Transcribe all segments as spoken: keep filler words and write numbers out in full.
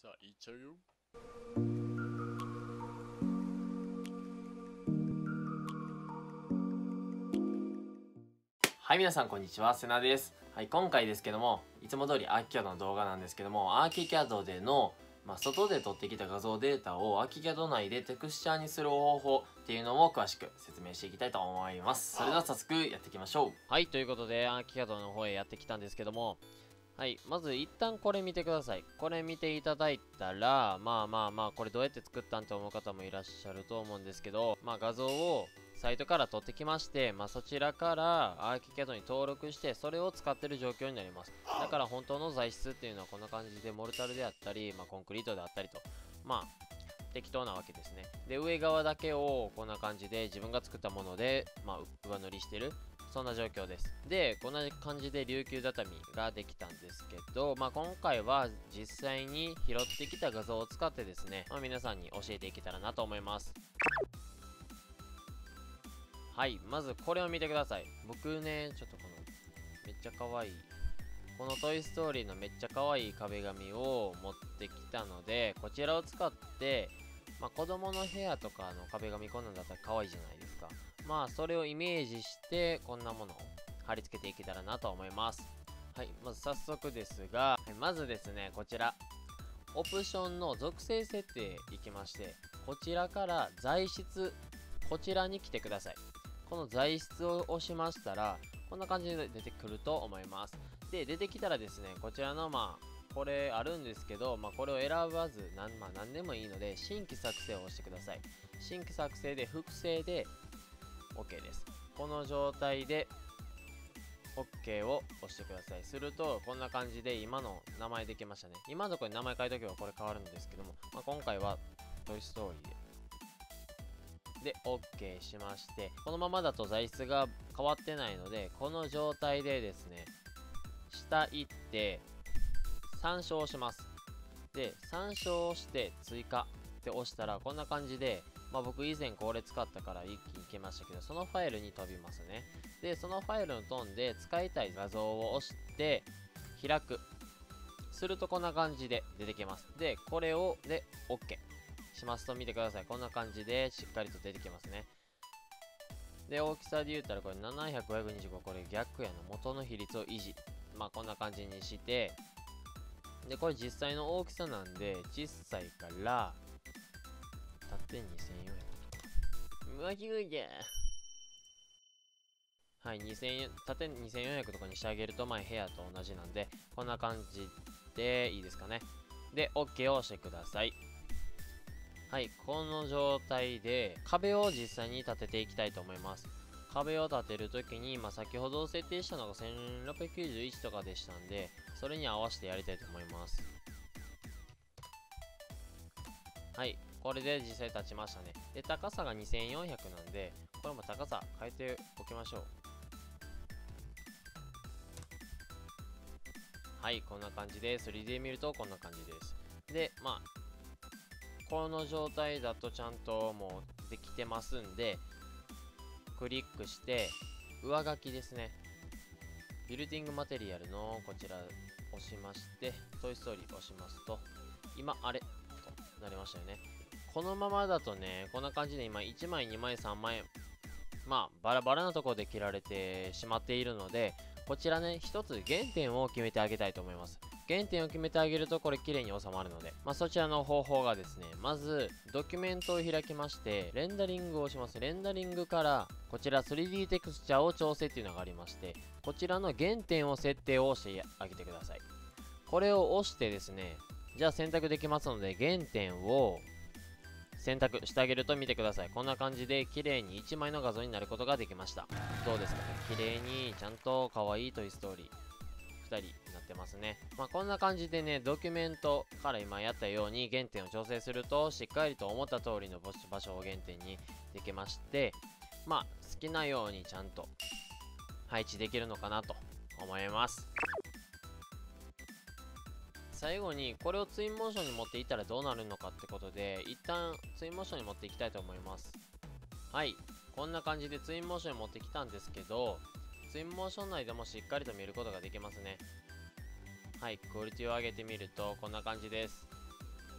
あ、いっちゃうよ。 はい、皆さんこんにちは、せなです。はい、今回ですけども、いつも通りアーキキャドの動画なんですけども、アーキキャドでの、まあ、外で撮ってきた画像データをアーキキャド内でテクスチャーにする方法っていうのを詳しく説明していきたいと思います。それでは早速やっていきましょう。はい、ということで、アーキキャドの方へやってきたんですけども、はい、まず一旦これ見てください。これ見ていただいたら、まあまあまあ、これどうやって作ったんって思う方もいらっしゃると思うんですけど、まあ画像をサイトから取ってきまして、まあそちらからアーキキャドに登録して、それを使ってる状況になります。だから本当の材質っていうのはこんな感じで、モルタルであったり、まあコンクリートであったりと、まあ適当なわけですね。で、上側だけをこんな感じで自分が作ったもので、まあ上塗りしてる。そんな状況です。で、こんな感じで琉球畳ができたんですけど、まあ、今回は実際に拾ってきた画像を使ってですね、まあ、皆さんに教えていけたらなと思います。はい、まずこれを見てください。僕ね、ちょっとこの、めっちゃ可愛い。このトイストーリーのめっちゃ可愛い壁紙を持ってきたので、こちらを使って、まあ、子供の部屋とかの壁紙こんなんだったら可愛いじゃないですか。まあそれをイメージしてこんなものを貼り付けていけたらなと思います。はい、まず早速ですが、はい、まずですね、こちらオプションの属性設定いきまして、こちらから材質、こちらに来てください。この材質を押しましたらこんな感じで出てくると思います。で、出てきたらですね、こちらのまあこれあるんですけど、まあ、これを選ばずなん、まあ、何でもいいので新規作成を押してください。新規作成で複製で OK です。この状態で OK を押してください。するとこんな感じで今の名前できましたね。今のところに名前書いとけばこれ変わるんですけども、まあ、今回はトイストーリーでで OK しまして、このままだと材質が変わってないので、この状態でですね、下行って参照します。で、参照して追加って押したらこんな感じで、まあ、僕以前これ使ったから一気にいけましたけど、そのファイルに飛びますね。で、そのファイルに飛んで使いたい画像を押して開く。するとこんな感じで出てきます。で、これをで OK しますと見てください。こんな感じでしっかりと出てきますね。で、大きさで言ったらこれななひゃく、ごひゃくにじゅうご、これ逆やの元の比率を維持。まあこんな感じにして、で、これ実際の大きさなんで、小さいから、縦にせんよんひゃくとか。うわ、低いけ。はい、にせんえん、縦にせんよんひゃくとかにしてあげると、まあ部屋と同じなんで、こんな感じでいいですかね。で、OK を押してください。はい、この状態で壁を実際に立てていきたいと思います。壁を立てるときに、まあ、先ほど設定したのがせんろっぴゃくきゅうじゅういちとかでしたんで、それに合わせてやりたいと思います。はい、これで実際立ちましたね。で、高さがにせんよんひゃくなんで、これも高さ変えておきましょう。はい、こんな感じで スリーディー で見るとこんな感じです。で、まあこの状態だとちゃんともうできてますんで、クリックして上書きですね、ビルディングマテリアルのこちら押しまして、トイストーリー押しますと、今あれとなりましたよね。このままだとね、こんな感じで今いちまいにまいさんまい、まあバラバラなところで切られてしまっているので、こちらね一つ原点を決めてあげたいと思います。原点を決めてあげるとこれ綺麗に収まるので、まあ、そちらの方法がですね、まずドキュメントを開きましてレンダリングをします。レンダリングからこちら スリーディー テクスチャーを調整っていうのがありまして、こちらの原点を設定を押してあげてください。これを押してですね、じゃあ選択できますので原点を選択してあげると見てください。こんな感じで綺麗にいちまいの画像になることができました。どうですかね、綺麗にちゃんと可愛いトイストーリーふたりになってますね。まあこんな感じでね、ドキュメントから今やったように原点を調整するとしっかりと思った通りの場所を原点にできまして、まあ好きなようにちゃんと配置できるのかなと思います。最後にこれをツインモーションに持っていったらどうなるのかってことで、一旦ツインモーションに持っていきたいと思います。はい、こんな感じでツインモーションに持ってきたんですけど、ツインモーション内でもしっかりと見ることができますね。はい、クオリティを上げてみるとこんな感じです。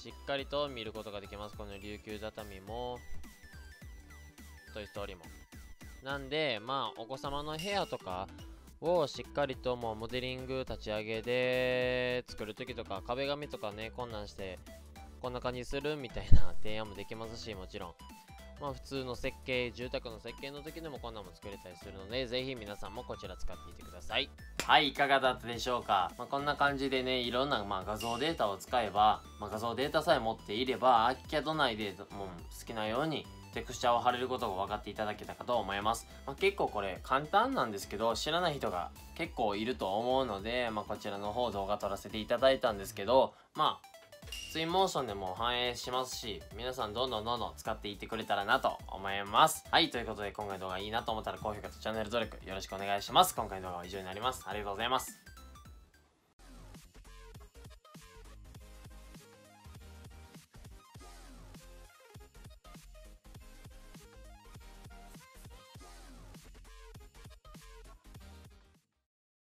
しっかりと見ることができます。この琉球畳もトイストーリーも。なんでまあお子様の部屋とかをしっかりともうモデリング立ち上げで作るときとか、壁紙とかねこんなんしてこんな感じするみたいな提案もできますし、もちろんまあ普通の設計、住宅の設計の時でもこんなんも作れたりするので、ぜひ皆さんもこちら使っていてください。はい、いかがだったでしょうか。まあ、こんな感じでね、いろんな、まあ、画像データを使えば、まあ、画像データさえ持っていれば、アーキャド内でもう好きなようにテクスチャーを貼れることが分かっていただけたかと思います。まあ、結構これ簡単なんですけど、知らない人が結構いると思うので、まあ、こちらの方動画撮らせていただいたんですけど、まあツインモーションでも反映しますし、皆さんどんどんどんどん使っていってくれたらなと思います。はい、ということで今回の動画いいなと思ったら高評価とチャンネル登録よろしくお願いします。今回の動画は以上になります。ありがとうございます。